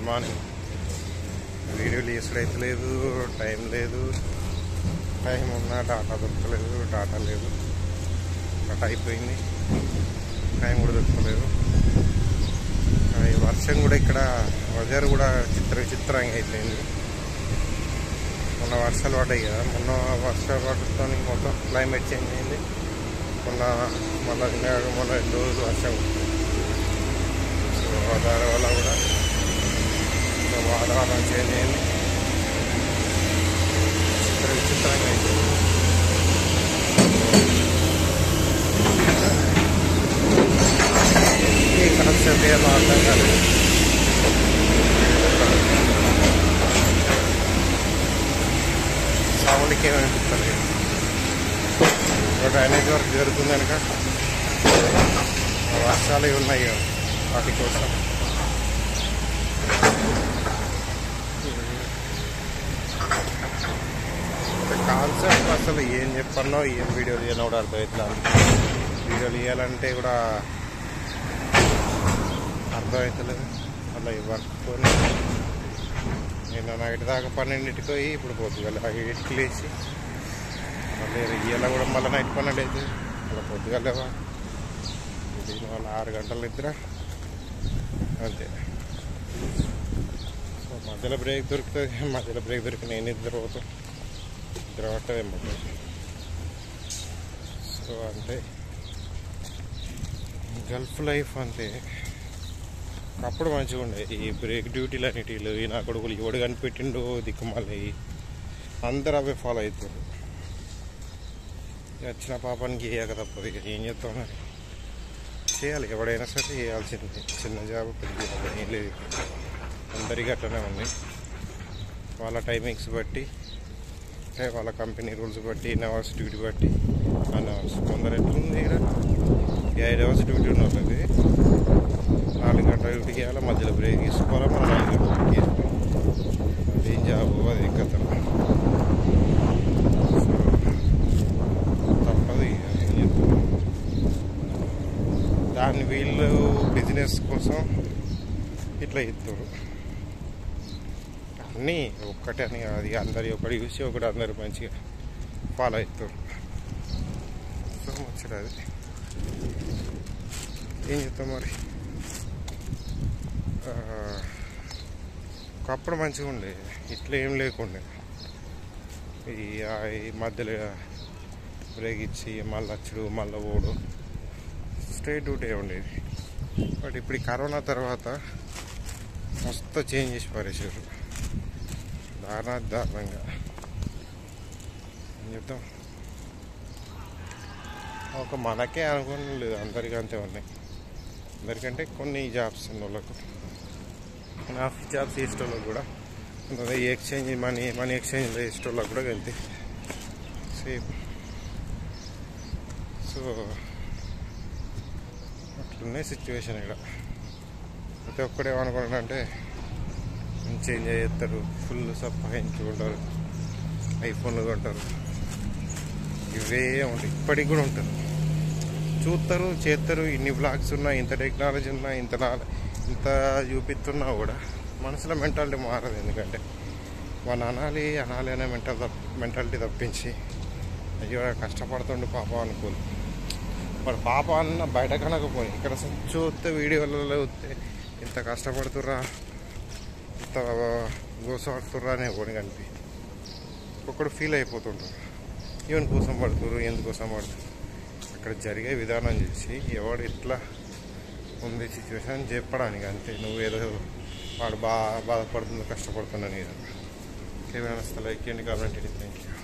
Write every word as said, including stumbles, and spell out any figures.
Morning. వీడియోలు చేసుడైతే లేదు, time లేదు. టైం ఉన్నా డాటా దొరకలేదు, డాటా లేదు, డాటా అయిపోయింది, టైం కూడా దొరకలేదు. ఈ వర్షం కూడా ఇక్కడ వెదర్ కూడా చిత్ర విచిత్రంగా అయిపోయింది. మొన్న వర్షాలు పడ్డాయి కదా, మొన్న వర్షాలు పడుతో మొత్తం క్లైమేట్ చేంజ్ అయింది. మొన్న మొన్న మొన్న రెండు రోజులు వర్షం సో దాని వల్ల కూడా వాతావరణం చేంజ్ అయింది, చిత్ర విచిత్రంగా అయిపోయింది. ఈ కాన్సెప్ట్ ఏమో అర్థం కాలేదు. సౌండ్కి ఏమనిపిస్తుంది. డ్రైనేజ్ వర్క్ జరుగుతుంది కనుక వర్షాలు ఉన్నాయి వాటి కోసం. కాన్సెప్ట్ అసలు ఏం చెప్పానో ఏం వీడియో తీయాలో కూడా అర్థమవుతుంది. వీడియోలు తీయాలంటే కూడా అర్థమవుతలేదు. అలా వర్క్ నేను నైట్ దాకా పన్నెండింటికి పోయి ఇప్పుడు పొద్దుగల ఐదింటికి లేచి మళ్ళీ ఇయ్యాల కూడా మళ్ళీ నైట్ పన్నెండు అవుతుంది. అలా పొద్దుగలేవా దీనివల్ల ఆరు గంటల నిద్ర అంతే. సో మధ్యలో బ్రేక్ దొరుకుతుంది, మధ్యలో బ్రేక్ దొరికి నేను నిద్ర పోతాను, నిద్ర పట్టదేమో. సో అంటే గల్ఫ్ లైఫ్ అంతే. అప్పుడు మంచిగా ఉండే ఈ బ్రేక్ డ్యూటీలు అన్నిటిలో ఈ నా కొడుకులు ఎవడు కనిపెట్టిండో దిక్కుమల్లి అందరూ అవే ఫాలో అవుతారు. వచ్చిన పాపానికి చేయక తప్పదు, ఇక ఏం చేస్తాం మరి, చేయాలి. ఎవడైనా సరే చేయాల్సింది. చిన్న జాబ్ పెద్ద జాబ్ ఏం లేదు, అందరికీ అట్లనే ఉంది. వాళ్ళ టైమింగ్స్ బట్టి అంటే వాళ్ళ కంపెనీ రూల్స్ బట్టి ఎన్ని అవర్స్ డ్యూటీ బట్టి అన్ని అవర్స్. కొందరు ఎట్లుంది ఇక్కడ ఐదు అవర్స్ డ్యూటీ ఉన్న వాళ్ళది నాలుగు గంటల డ్యూటీ చేయాలి, మధ్యలో బ్రేక్ తీసుకోవాలి, మనం ఐదు గంటల డ్యూటీ చేయాలి. అదేం జాబ్ అదేం కథ. తప్పదు, ఏం చెప్తాం. దాన్ని వీళ్ళు బిజినెస్ కోసం ఇట్లా ఇస్తారు. అన్నీ ఒక్కటే అని అది అందరి ఒకటి చూసి ఒకటి అందరు మంచిగా ఫాలో అవుతారు. సో మంచిది. అది ఏం చెప్తాం మరి. ఒకప్పుడు మంచిగా ఉండే, ఇట్లా ఏం లేకుండే. ఈ మధ్యలో బ్రేక్ ఇచ్చి మళ్ళీ వచ్చుడు మళ్ళీ పోడు స్ట్రైట్ డ్యూటీ ఉండేది. బట్ ఇప్పుడు కరోనా తర్వాత మస్తు చేంజ్ చేసి పారేసారు, దారుణ దారుణంగా. ఏం చెప్తాం, ఒక మనకే అనుకోని లేదు, అందరికీ అంతే ఉన్నాయి. అందరికంటే కొన్ని జాబ్స్ ఉన్న వాళ్ళకు, ఆఫీస్ జాబ్స్ చేసే వాళ్ళకి కూడా, ఈ ఎక్స్చేంజ్ మనీ మనీ ఎక్స్చేంజ్ చేసే వాళ్ళకి కూడా వెళ్తే సేమ్. సో అట్లున్నాయి సిచ్యువేషన్ ఇక్కడ. ప్రతి ఒక్కడు ఏమనుకుంటాడంటే మంచి ఎంజాయ్ చేస్తారు, ఫుల్ సప్పాయించుకుంటారు, ఐఫోన్లు కొంటారు, ఇవే ఉంటాయి. ఇప్పటికి కూడా ఉంటారు, చూస్తారు, చేస్తారు. ఇన్ని బ్లాగ్స్ ఉన్నా, ఇంత టెక్నాలజీ ఉన్నా, ఇంత ఇంత చూపిస్తున్నా కూడా మనసులో మెంటాలిటీ మారదు. ఎందుకంటే మన అనాలి అనాలి అనే మెంటల్ మెంటాలిటీ తప్పించి అయ్యో కష్టపడుతుండే పాపం అనుకోదు. వాడు పాప అన్న బయట కనకపోయి ఇక్కడ చూస్తే వీడియోలలో వస్తే ఇంత కష్టపడుతుర్రా, ఇంత గోసపడుతుర్రా అనే కూడా కనిపి ఒక్కడు ఫీల్ అయిపోతుంటారు. ఈవెన్ కోసం పడుతుర్రు, ఎందుకోసం పడుతున్నారు. అక్కడ జరిగే విధానం చూసి ఎవడు ఇట్లా ఉంది సిచ్యువేషన్ చెప్పడానికి అంతే. నువ్వు ఏదో వాడు బాగా బాధపడుతుందో కష్టపడుతున్నాను. ఏదో ఏమైనా లైక్ చేయండి, కామెంట్ చేయండి. Thank you.